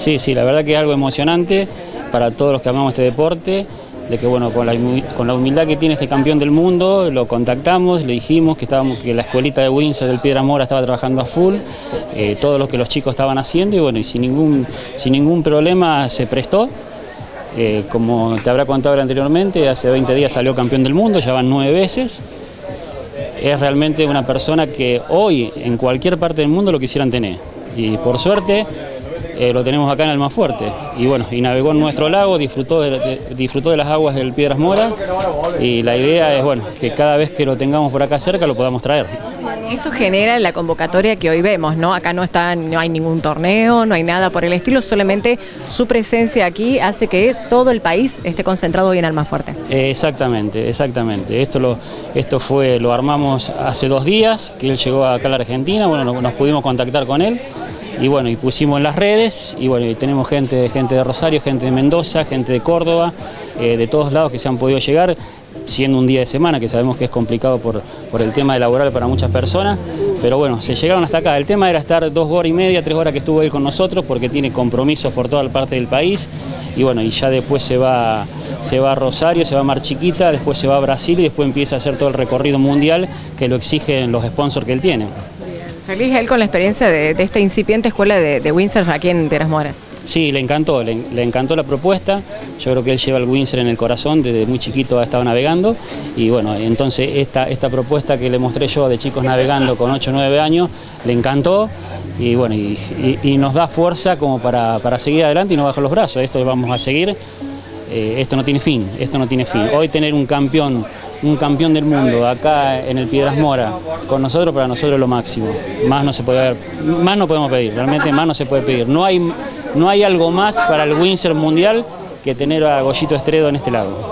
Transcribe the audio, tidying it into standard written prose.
Sí, sí, la verdad que es algo emocionante para todos los que amamos este deporte, de que bueno, con la humildad que tiene este campeón del mundo, lo contactamos, le dijimos que la escuelita de Windsor del Piedras Moras estaba trabajando a full, todo lo que los chicos estaban haciendo y bueno, y sin ningún problema se prestó. Como te habrá contado anteriormente, hace 20 días salió campeón del mundo, ya van 9 veces. Es realmente una persona que hoy en cualquier parte del mundo lo quisieran tener. Y por suerte lo tenemos acá en Almafuerte. Y bueno, y navegó en nuestro lago, disfrutó de las aguas del Piedras Moras. Y la idea es bueno, que cada vez que lo tengamos por acá cerca lo podamos traer. Esto genera la convocatoria que hoy vemos, ¿no? Acá no hay ningún torneo, no hay nada por el estilo, solamente su presencia aquí hace que todo el país esté concentrado hoy en Almafuerte. Exactamente, exactamente. Esto lo armamos hace 2 días, que él llegó acá a la Argentina, bueno, nos pudimos contactar con él. Y bueno, y pusimos en las redes, y bueno, y tenemos gente de Rosario, gente de Mendoza, gente de Córdoba, de todos lados que se han podido llegar, siendo un día de semana, que sabemos que es complicado por el tema de laboral para muchas personas, pero bueno, se llegaron hasta acá. El tema era estar 2 horas y media, 3 horas que estuvo él con nosotros, porque tiene compromisos por toda la parte del país, y bueno, y ya después se va a Rosario, se va a Mar Chiquita, después se va a Brasil y después empieza a hacer todo el recorrido mundial que lo exigen los sponsors que él tiene. Feliz él con la experiencia de esta incipiente escuela de Windsor aquí en Piedras Moras. Sí, le encantó la propuesta. Yo creo que él lleva el Windsor en el corazón, desde muy chiquito ha estado navegando. Y bueno, entonces esta propuesta que le mostré yo de chicos navegando con 8 o 9 años, le encantó. Y bueno, y nos da fuerza como para seguir adelante y no bajar los brazos. Esto vamos a seguir. Esto no tiene fin, Hoy tener un campeón del mundo acá en el Piedras Moras con nosotros, para nosotros es lo máximo. Más no se puede ver, más no podemos pedir, realmente más no se puede pedir. No hay algo más para el Windsor mundial que tener a Goyito Estredo en este lago.